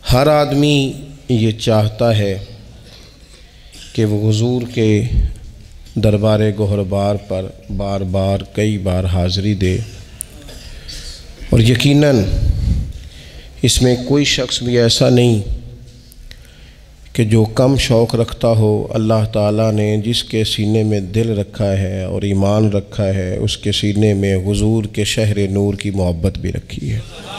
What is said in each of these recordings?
ہر آدمی یہ چاہتا ہے کہ وہ حضور کے دربار گوہربار پر بار بار کئی بار حاضری دے، اور یقیناً اس میں کوئی شخص بھی ایسا نہیں کہ جو کم شوق رکھتا ہو۔ اللہ تعالیٰ نے جس کے سینے میں دل رکھا ہے اور ایمان رکھا ہے، اس کے سینے میں حضور کے شہر نور کی محبت بھی رکھی ہے۔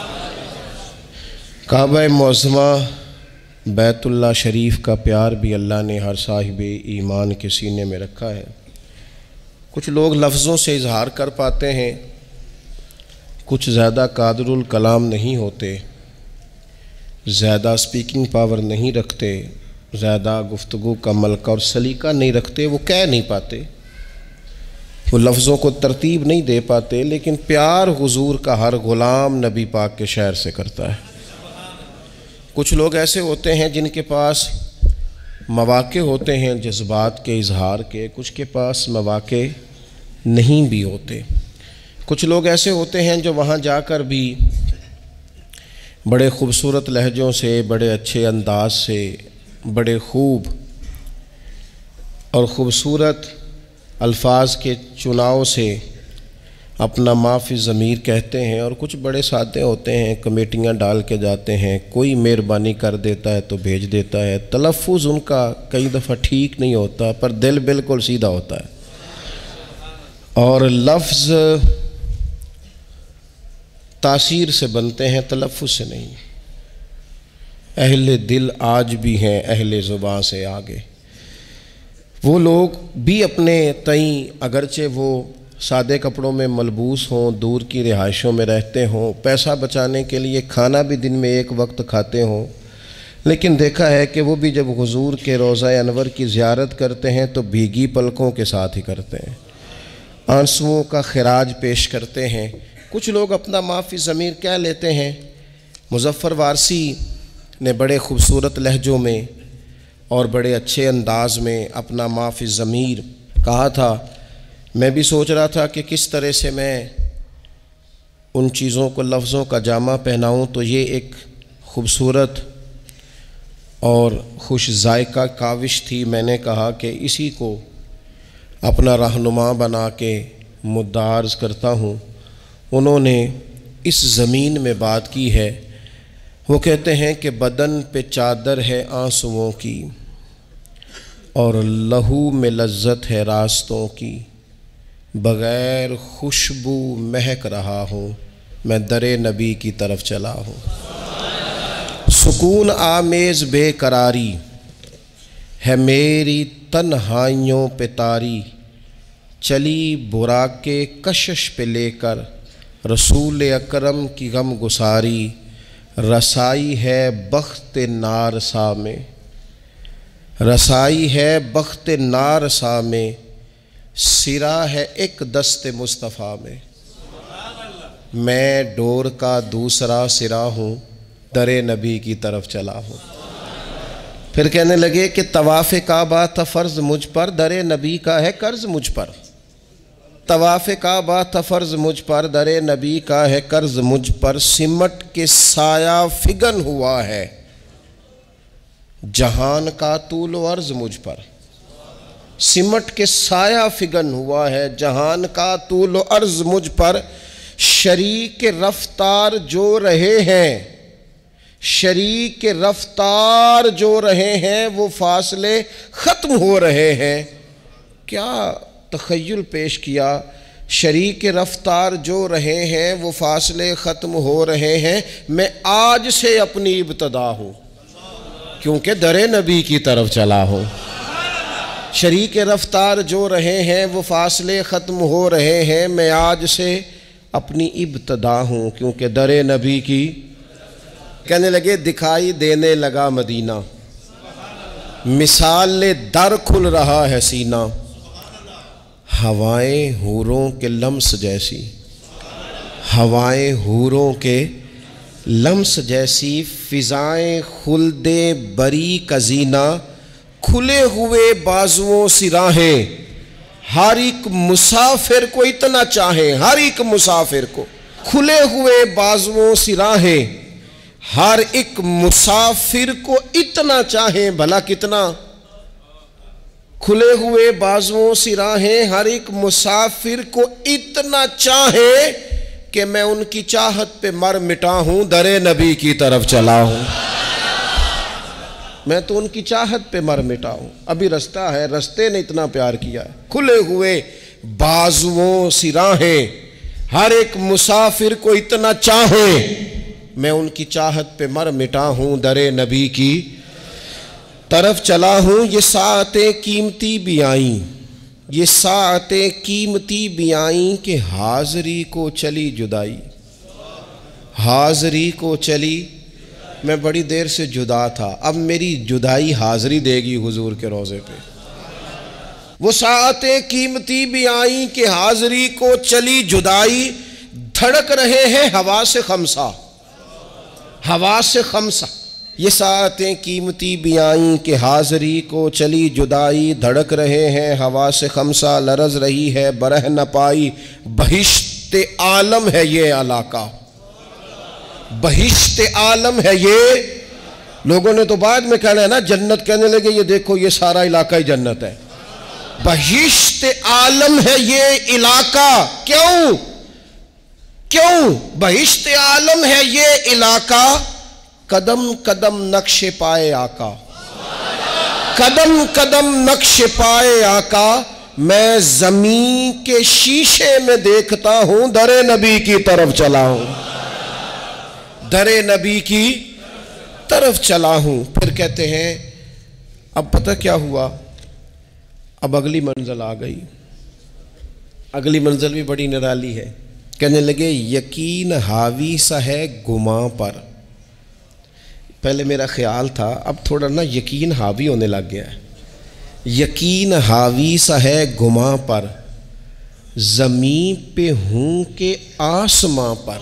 کعبہ معظمہ بیت اللہ شریف کا پیار بھی اللہ نے ہر صاحب ایمان کے سینے میں رکھا ہے۔ کچھ لوگ لفظوں سے اظہار کر پاتے ہیں، کچھ زیادہ قادر الکلام نہیں ہوتے، زیادہ سپیکنگ پاور نہیں رکھتے، زیادہ گفتگو کا ملکہ اور سلیقہ نہیں رکھتے، وہ کہہ نہیں پاتے، وہ لفظوں کو ترتیب نہیں دے پاتے، لیکن پیار حضور کا ہر غلام نبی پاک کے شہر سے کرتا ہے۔ کچھ لوگ ایسے ہوتے ہیں جن کے پاس مواقع ہوتے ہیں جذبات کے اظہار کے، کچھ کے پاس مواقع نہیں بھی ہوتے۔ کچھ لوگ ایسے ہوتے ہیں جو وہاں جا کر بھی بڑے خوبصورت لہجوں سے، بڑے اچھے انداز سے، بڑے خوب اور خوبصورت الفاظ کے چناؤ سے اپنا ما فی الضمیر کہتے ہیں، اور کچھ بڑے سادے ہوتے ہیں، کمیٹیاں ڈال کے جاتے ہیں، کوئی مہربانی کر دیتا ہے تو بھیج دیتا ہے، تلفظ ان کا کئی دفعہ ٹھیک نہیں ہوتا پر دل بالکل سیدھا ہوتا ہے، اور لفظ تاثیر سے بنتے ہیں، تلفظ سے نہیں۔ اہل دل آج بھی ہیں اہل زباں سے آگے۔ وہ لوگ بھی اپنے تئیں اگرچہ وہ سادے کپڑوں میں ملبوس ہوں، دور کی رہائشوں میں رہتے ہوں، پیسہ بچانے کے لیے کھانا بھی دن میں ایک وقت کھاتے ہوں، لیکن دیکھا ہے کہ وہ بھی جب حضور کے روضہ انور کی زیارت کرتے ہیں تو بھیگی پلکوں کے ساتھ ہی کرتے ہیں، آنسوؤں کا خراج پیش کرتے ہیں۔ کچھ لوگ اپنا ما فی الضمیر کہہ لیتے ہیں۔ مظفر وارسی نے بڑے خوبصورت لہجوں میں اور بڑے اچھے انداز میں اپنا ما فی الضمیر کہا تھا۔ میں بھی سوچ رہا تھا کہ کس طرح سے میں ان چیزوں کو لفظوں کا جامہ پہناؤں، تو یہ ایک خوبصورت اور خوش ذائقہ کاوش تھی۔ میں نے کہا کہ اسی کو اپنا رہنما بنا کے مدعا عرض کرتا ہوں۔ انہوں نے اس زمین میں بات کی ہے، وہ کہتے ہیں کہ بدن پہ چادر ہے آنسوؤں کی اور لہو میں لذت ہے راستوں کی، بغیر خوشبو مہک رہا ہوں، میں در نبی کی طرف چلا ہوں۔ سکون آمیز بے قراری ہے میری تنہائیوں پہ طاری، چلی براق کشش پہ لے کر رسول اکرم کی غم گساری، رسائی ہے بخت نارسا میں، رسائی ہے بخت نارسا میں، سرا ہے ایک دست مصطفیٰ میں، میں ڈور کا دوسرا سرا ہوں، در نبی کی طرف چلا ہوں۔ پھر کہنے لگے کہ طواف کعبہ تھا فرض مجھ پر، در نبی کا ہے قرض مجھ پر، طواف کعبہ تھا فرض مجھ پر، در نبی کا ہے قرض مجھ پر، سمٹ کے سایہ فگن ہوا ہے جہان کا طول و عرض مجھ پر، سمٹ کے سایہ فگن ہوا ہے جہان کا طول و عرض مجھ پر، شریک رفتار جو رہے ہیں، شریک رفتار جو رہے ہیں، وہ فاصلے ختم ہو رہے ہیں۔ کیا تخیل پیش کیا، شریک رفتار جو رہے ہیں وہ فاصلے ختم ہو رہے ہیں، میں آج سے اپنی ابتدا ہوں کیونکہ در نبی کی طرف چلا ہوں۔ شریک رفتار جو رہے ہیں وہ فاصلے ختم ہو رہے ہیں، میں آج سے اپنی ابتدا ہوں کیونکہ در نبی کی۔ کہنے لگے دکھائی دینے لگا مدینہ، مثال در کھل رہا ہے سینہ، ہوائیں حوروں کے لمس جیسی، ہوائیں حوروں کے لمس جیسی، فضائیں خلد بری کا زینہ، کھلے ہوئے بازوؤں سی راہیں، ہر ایک مسافر کو اتنا چاہیں، ہر ایک مسافر کو کھلے ہوئے بازوؤں سی راہیں، ہر ایک مسافر کو اتنا چاہیں، بھلا کتنا؟ کھلے ہوئے بازوؤں سے راہیں ہر ایک مسافر کو اتنا چاہیں کہ میں ان کی چاہت پہ مر مٹا ہوں، در نبی کی طرف چلا ہوں۔ میں تو ان کی چاہت پہ مر مٹا ہوں۔ ابھی رستہ ہے، رستے نے اتنا پیار کیا ہے۔ کھلے ہوئے بازوؤں سے راہیں ہر ایک مسافر کو اتنا چاہیں، میں ان کی چاہت پہ مر مٹا ہوں، در نبی کی طرف چلا ہوں۔ یہ ساعتیں قیمتی بھی آئیں، یہ ساعتیں قیمتی بھی آئیں کہ حاضری کو چلی جدائی، حاضری کو چلی۔ میں بڑی دیر سے جدا تھا، اب میری جدائی حاضری دے گی حضور کے روضے پہ۔ وہ ساعتیں قیمتی بھی آئیں کہ حاضری کو چلی جدائی، دھڑک رہے ہیں حواس خمسہ، حواس خمسہ۔ یہ ساعتیں قیمتی بھی آئیں کہ حاضری کو چلی جدائی، دھڑک رہے ہیں حواس خمسہ، لرز رہی ہے برہ نہ پائی، بہشت عالم ہے یہ علاقہ، بہشت عالم ہے یہ۔ لوگوں نے تو بعد میں کہنا ہے نا جنت، کہنے لگے یہ دیکھو یہ سارا علاقہ ہی جنت ہے۔ بہشت عالم ہے یہ علاقہ، کیوں؟ کیوں بہشت عالم ہے یہ علاقہ؟ قدم قدم نقش پائے آقا، قدم قدم نقش پائے آقا، میں زمین کے شیشے میں دیکھتا ہوں، در نبی کی طرف چلا ہوں، در نبی کی طرف چلا ہوں۔ پھر کہتے ہیں اب پتہ کیا ہوا؟ اب اگلی منزل آ گئی، اگلی منزل بھی بڑی نرالی ہے۔ کہنے لگے یقین حاوی سا ہے گماں پر۔ پہلے میرا خیال تھا، اب تھوڑا نا یقین حاوی ہونے لگ گیا ہے۔ یقین حاوی سا ہے گماں پر، زمین پہ ہوں کہ آسماں پر،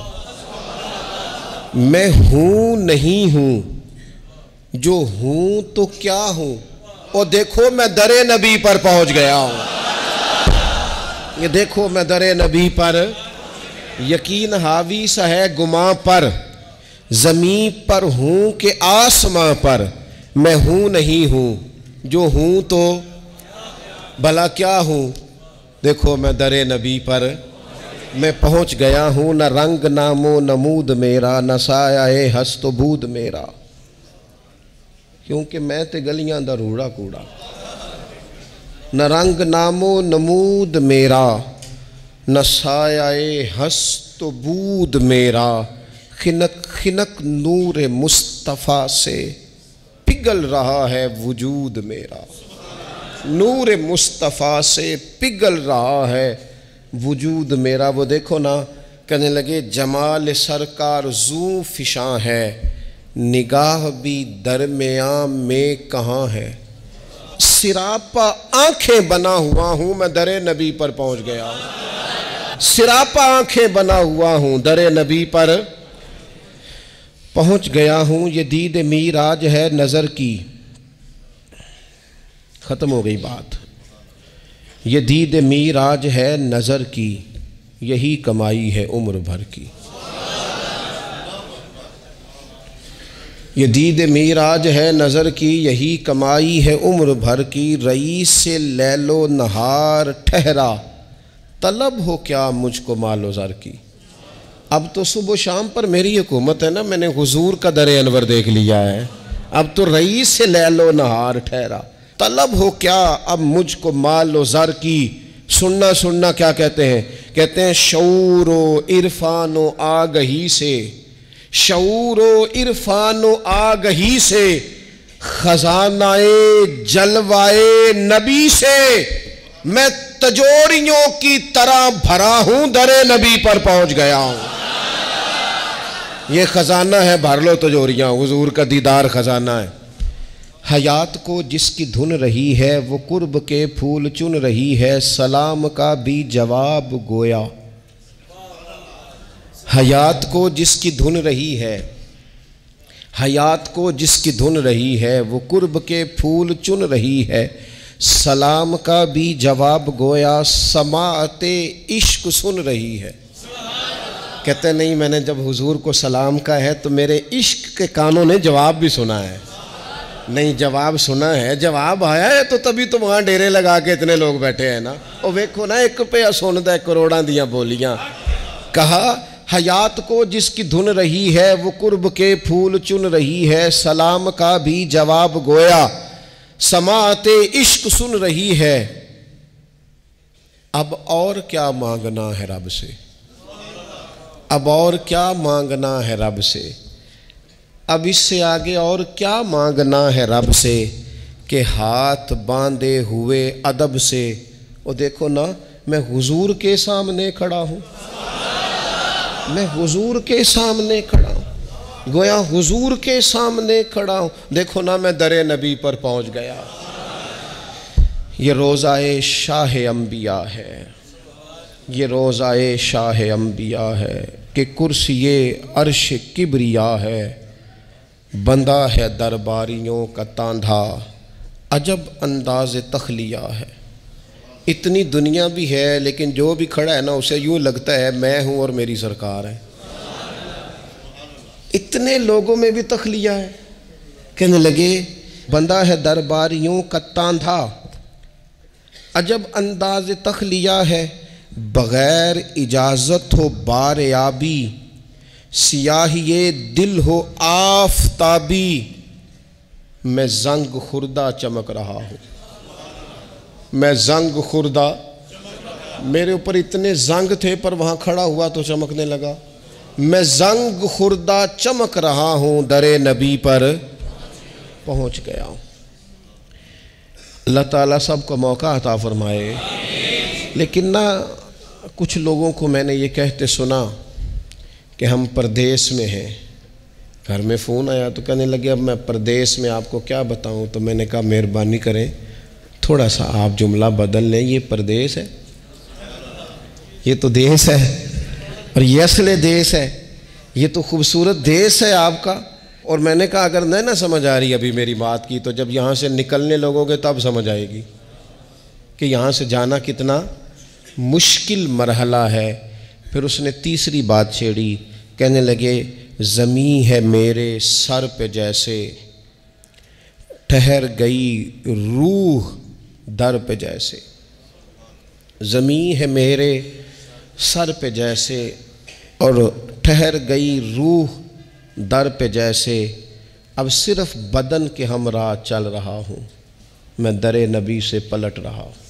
میں ہوں نہیں ہوں، جو ہوں تو کیا ہوں، اور دیکھو میں در نبی پر پہنچ گیا ہوں، یہ دیکھو میں در نبی پر۔ یقین حاوی سا ہے گماں پر، زمین پر ہوں کہ آسماں پر، میں ہوں نہیں ہوں، جو ہوں تو بھلا کیا ہوں، دیکھو میں در نبی پر میں پہنچ گیا ہوں۔ نہ رنگ نام و نمود میرا، نہ سایہ ہست و بود میرا، کیونکہ میں تے گلیاں دا روڑا کوڑا۔ نہ رنگ نام و نمود میرا، نہ سایہ ہست و بود میرا، خنک خنک نور مصطفیٰ سے پگھل رہا ہے وجود میرا، نور مصطفیٰ سے پگھل رہا ہے وجود میرا۔ وہ دیکھو نا، کہنے لگے جمال سرکار زوں فشاں ہے، نگاہ بھی درمیان میں کہاں ہے، سراپا آنکھیں بنا ہوا ہوں، میں در نبی پر پہنچ گیا ہوں، سراپا آنکھیں بنا ہوا ہوں، در نبی پر پہنچ گیا ہوں۔ یہ دید میراج ہے نظر کی، ختم ہو گئی بات۔ یہ دید میراج ہے نظر کی، یہی کمائی ہے عمر بھر کی۔ یہ دید میراج ہے نظر کی، یہی کمائی ہے عمر بھر کی، رئیس سے لیل و نہار ٹھہرا، طلب ہو کیا مجھ کو مال و زر کی۔ اب تو صبح و شام پر میری حکومت ہے نا، میں نے حضور کا در انور دیکھ لیا ہے، اب تو رئیس سے لیل و نہار ٹھہرا، طلب ہو کیا اب مجھ کو مال و زر کی۔ سننا سننا کیا کہتے ہیں؟ کہتے ہیں شعور و عرفان و آگہی سے، شعور و عرفان و آگہی سے، خزانہ جلوائے نبی سے، میں تجوریوں کی طرح بھرا ہوں، در نبی پر پہنچ گیا ہوں۔ یہ خزانہ ہے، بھر لو تجوریاں، حضور کا دیدار خزانہ ہے۔ حیات کو جس کی دھن رہی ہے، وہ قرب کے پھول چن رہی ہے، سلام کا بھی جواب گویا۔ حیات کو جس کی دھن رہی ہے، حیات کو جس کی دھن رہی ہے، وہ قرب کے پھول چن رہی ہے، سلام کا بھی جواب گویا، سماعت عشق سن رہی ہے۔ کہتے نہیں، میں نے جب حضور کو سلام کہا ہے تو میرے عشق کے کانوں نے جواب بھی سنا ہے۔ نہیں، جواب سنا ہے، جواب آیا ہے تو تبھی تو وہاں ڈیرے لگا کے اتنے لوگ بیٹھے ہیں نا۔ اور ویکھو نا، ایک پہ سندا ہے کروڑاں دیاں بولیاں۔ کہا حیات کو جس کی دھن رہی ہے، وہ قرب کے پھول چن رہی ہے، سلام کا بھی جواب گویا سماعت عشق سن رہی ہے۔ اب اور کیا مانگنا ہے رب سے، اب اور کیا مانگنا ہے رب سے، اب اس سے آگے اور کیا مانگنا ہے رب سے، کہ ہاتھ باندھے ہوئے ادب سے۔ وہ دیکھو نا، میں حضور کے سامنے کھڑا ہوں، میں حضور کے سامنے کھڑا ہوں، گویا حضور کے سامنے کھڑا ہوں۔ دیکھو نا، میں در نبی پر پہنچ گیا۔ یہ روضہ شاہ انبیاء ہے، یہ روضہ شاہ انبیاء ہے، کہ کرسی عرش کبریا ہے، بندہ ہے درباریوں کا تاندھا، عجب انداز تخلیہ ہے۔ اتنی دنیا بھی ہے لیکن جو بھی کھڑا ہے نا، اسے یوں لگتا ہے میں ہوں اور میری سرکار ہے۔ اتنے لوگوں میں بھی تخلیہ ہے۔ کہنے لگے بندہ ہے درباریوں کا تاندھا، عجب انداز تخلیہ ہے، بغیر اجازت ہو بار آبی، سیاہی دل ہو آفتابی، میں زنگ خوردہ چمک رہا ہوں، میں زنگ خوردہ، میرے اوپر اتنے زنگ تھے پر وہاں کھڑا ہوا تو چمکنے لگا۔ میں زنگ خوردہ چمک رہا ہوں، در نبی پر پہنچ گیا ہوں۔ اللہ تعالیٰ سب کو موقع عطا فرمائے۔ لیکن نہ کچھ لوگوں کو میں نے یہ کہتے سنا کہ ہم پردیس میں ہیں، گھر میں فون آیا تو کہنے لگے اب میں پردیس میں آپ کو کیا بتاؤں، تو میں نے کہا مہربانی کریں تھوڑا سا آپ جملہ بدل لیں، یہ پردیس ہے، یہ تو دیس ہے، اور یہ اصل دیس ہے، یہ تو خوبصورت دیس ہے آپ کا۔ اور میں نے کہا اگر نہ سمجھ آ رہی ابھی میری بات کی، تو جب یہاں سے نکلنے لگو گے تب سمجھ آئے گی کہ یہاں سے جانا کتنا مشکل مرحلہ ہے۔ پھر اس نے تیسری بات چھیڑی، کہنے لگے زمیں ہے میرے سر پہ جیسے، ٹھہر گئی روح در پہ جیسے، زمیں ہے میرے سر پہ جیسے اور ٹھہر گئی روح در پہ جیسے، اب صرف بدن کے ہمراہ چل رہا ہوں، میں در نبی سے پلٹ رہا ہوں۔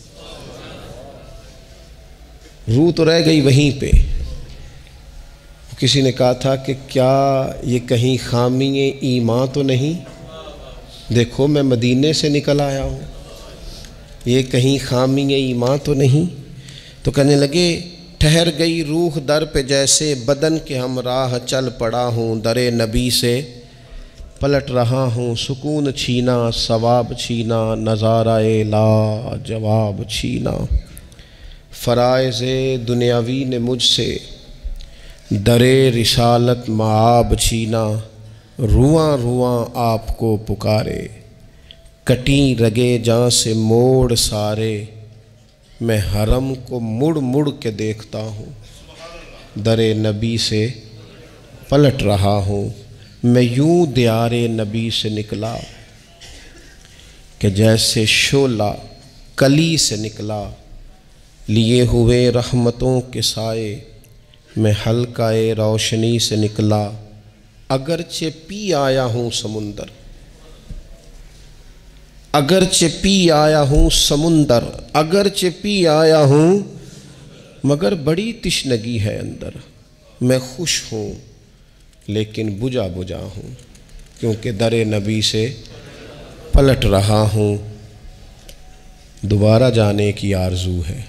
روح تو رہ گئی وہیں پہ۔ کسی نے کہا تھا کہ کیا یہ کہیں خامی ایمان تو نہیں؟ دیکھو میں مدینے سے نکل آیا ہوں، یہ کہیں خامی ایمان تو نہیں؟ تو کہنے لگے ٹھہر گئی روح در پہ جیسے، بدن کے ہمراہ چل پڑا ہوں، در نبی سے پلٹ رہا ہوں، سکون چھینا ثواب چھینا، نظارہ لا جواب چھینا، فرائض دنیاوی نے مجھ سے در رسالت معاب چھینا، رواں رواں آپ کو پکارے، کٹیں رگے جاں سے موڑ سارے، میں حرم کو مڑ مڑ کے دیکھتا ہوں، در نبی سے پلٹ رہا ہوں، میں یوں دیار نبی سے نکلا کہ جیسے شعلہ کلی سے نکلا، لیے ہوئے رحمتوں کے سائے، میں حلقہ روشنی سے نکلا، اگرچہ پی آیا ہوں سمندر، اگرچہ پی آیا ہوں سمندر، اگرچہ پی آیا ہوں مگر بڑی تشنگی ہے اندر، میں خوش ہوں لیکن بجھا بجھا ہوں، کیونکہ در نبی سے پلٹ رہا ہوں، دوبارہ جانے کی آرزو ہے،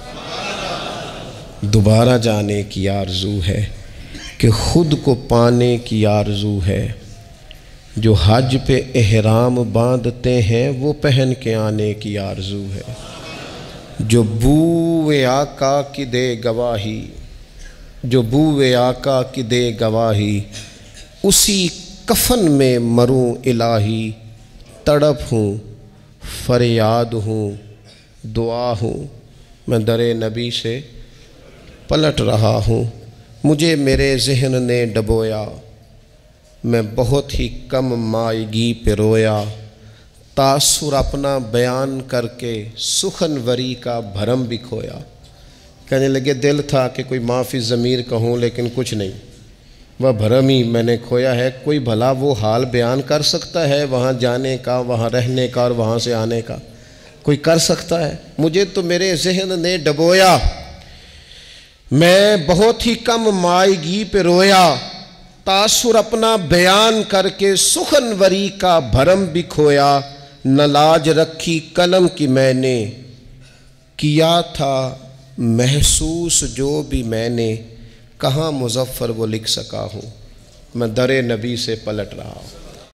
دوبارہ جانے کی آرزو ہے، کہ خود کو پانے کی آرزو ہے، جو حج پہ احرام باندھتے ہیں وہ پہن کے آنے کی آرزو ہے، جو بوئے آقا کی دے گواہی، جو بوئے آقا کی دے گواہی، اسی کفن میں مروں الہی، تڑپ ہوں فریاد ہوں دعا ہوں، میں در نبی سے پلٹ رہا ہوں، مجھے میرے ذہن نے ڈبویا، میں بہت ہی کم مائیگی پہ رویا، تاثر اپنا بیان کر کے سخنوری کا بھرم بھی کھویا۔ کہنے لگے دل تھا کہ کوئی معافی ضمیر کہوں، لیکن کچھ نہیں، وہ بھرم ہی میں نے کھویا ہے۔ کوئی بھلا وہ حال بیان کر سکتا ہے وہاں جانے کا، وہاں رہنے کا اور وہاں سے آنے کا؟ کوئی کر سکتا ہے؟ مجھے تو میرے ذہن نے ڈبویا، میں بہت ہی کم مائیگی پہ رویا، تاثر اپنا بیان کر کے سخنوری کا بھرم بھی کھویا۔ نہ لاج رکھی قلم کی میں نے، کیا تھا محسوس جو بھی میں نے، کہاں مظفر وہ لکھ سکا ہوں، میں در نبی سے پلٹ رہا ہوں۔